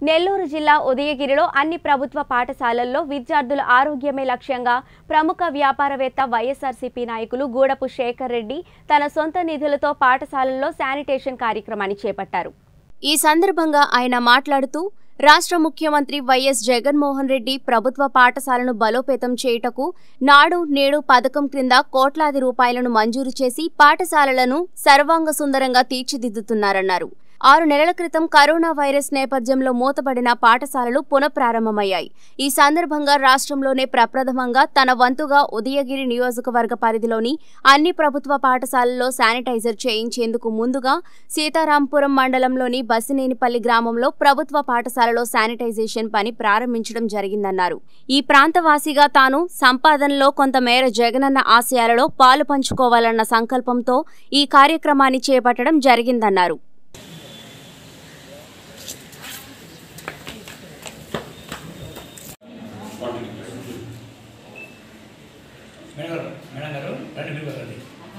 నెల్లూరు జిల్లా ఉదయగిరిలో అన్ని ప్రభుత్వ పాఠశాలల్లో విద్యార్థుల ఆరోగ్యమే లక్ష్యంగా ప్రముఖ వ్యాపారవేత్త వైఎస్ఆర్సీపీ నాయకులు గూడపు శేఖర్ రెడ్డి తన సొంత నిధులతో పాఠశాలల్లో శానిటేషన్ కార్యక్రమాన్ని చేపట్టారు। ఈ సందర్భంగా ఆయన మాట్లాడుతూ రాష్ట్ర ముఖ్యమంత్రి వైఎస్ జగన్మోహన్ రెడ్డి ప్రభుత్వ పాఠశాలను బలోపేతం చేయుటకు నాడు నేడు పథకం క్రింద కోట్లాది రూపాయలను మంజూరు చేసి పాఠశాలలను సర్వాంగ సుందరంగా తీర్చిదిద్దుతున్నారన్నారు। 6 నెలల క్రితం కరోనా వైరస్ నేపథ్యంలో మూతపడిన పాఠశాలలు పునఃప్రారంభమయ్యాయి। ఈ సందర్భంగా రాష్ట్రంలోనే ప్రప్రథమంగా తన వంతుగా ఉదయగిరి నియోజకవర్గ పరిధిలోని అన్ని ప్రభుత్వ పాఠశాలల్లో శానిటైజర్ చేయించేందుకు ముందుగా సీతారాంపురం మండలంలోని బసినేనిపల్లి గ్రామంలో ప్రభుత్వ పాఠశాలలో శానిటైజేషన్ పని ప్రారంభించడం జరిగిందన్నారు। ఈ ప్రాంతవాసిగా తాను సంపాదనలో కొంతమేర జగనన్న ఆశయాలలో పాలు పంచుకోవాలన్న సంకల్పంతో ఈ కార్యక్రమాన్ని చేపట్టడం జరిగిందన్నారు। మేడం గారు రండి మీరు రండి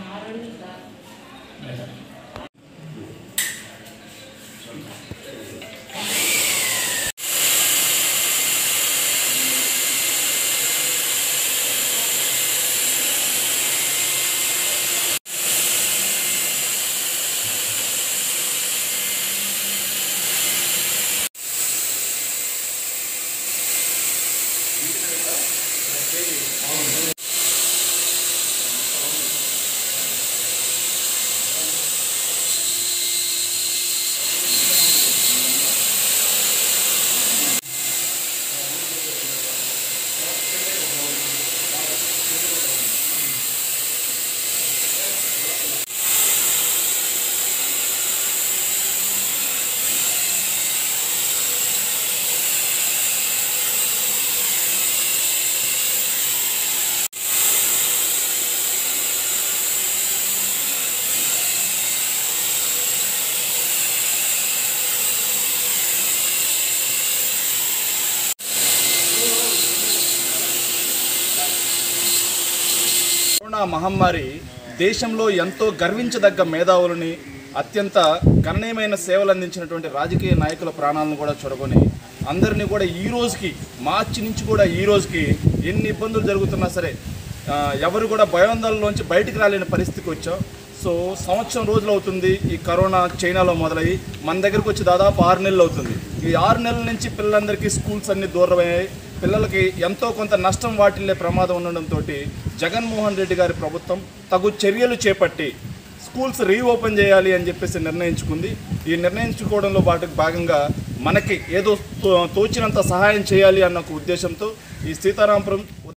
కరోనా మహమ్మారి దేశంలో ఎంతో గర్వించదగ్గ మేధావులని అత్యంత గణనీయమైన సేవలు అందించినటువంటి రాజకీయ నాయకుల ప్రాణాలను కూడా చూడకొని అందరినీ కూడా ఈ రోజుకి మార్చి నుంచి కూడా ఈ రోజుకి ఎన్ని ఇబ్బందులు జరుగుతున్నా సరే ఎవరు కూడా భయాందోళనలోంచి బయటికి రాలేని పరిస్థితికి వచ్చాం। సో సంవత్సరం రోజులు అవుతుంది ఈ కరోనా చైనాలో మొదలయ్యి మన దగ్గరకు వచ్చి దాదాపు 6 నెలలు అవుతుంది। ఈ 6 నెలల నుంచి పిల్లలందరికీ స్కూల్స్ అన్ని దూరమయ్యాయి। పిల్లలకి ఎంతో కొంత నష్టం వాటిల్లే ప్రమాదం ఉండడంతో జగన్మోహన్ రెడ్డి గారి ప్రభుత్వం తగు చర్యలు చేపట్టి స్కూల్స్ రీఓపెన్ చేయాలి అని చెప్పేసి నిర్ణయించుకుంది। ఈ నిర్ణయించుకోవడంలో భాగంగా మనకి ఏదో తోచినంత సహాయం చేయాలి అన్న ఒక ఉద్దేశంతో ఈ సీతారాంపురం